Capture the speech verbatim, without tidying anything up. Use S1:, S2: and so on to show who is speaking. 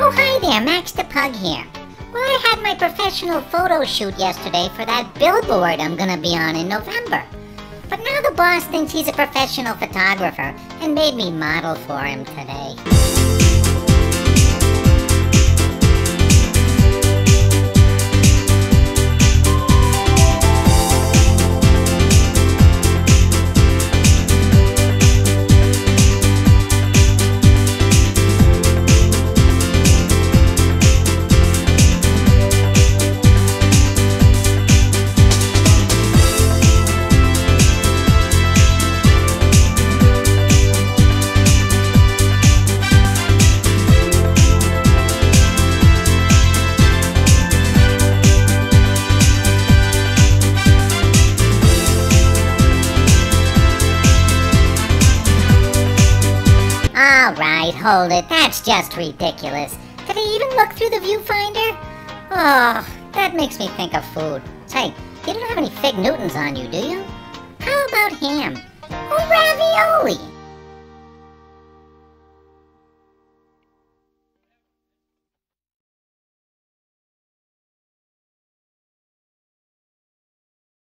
S1: Oh, hi there, Max the Pug here. Well, I had my professional photo shoot yesterday for that billboard I'm gonna be on in November. But now the boss thinks he's a professional photographer and made me model for him today. Alright, hold it. That's just ridiculous. Did I even look through the viewfinder? Oh, that makes me think of food. Say, you don't have any fig Newtons on you, do you? How about ham? Or ravioli?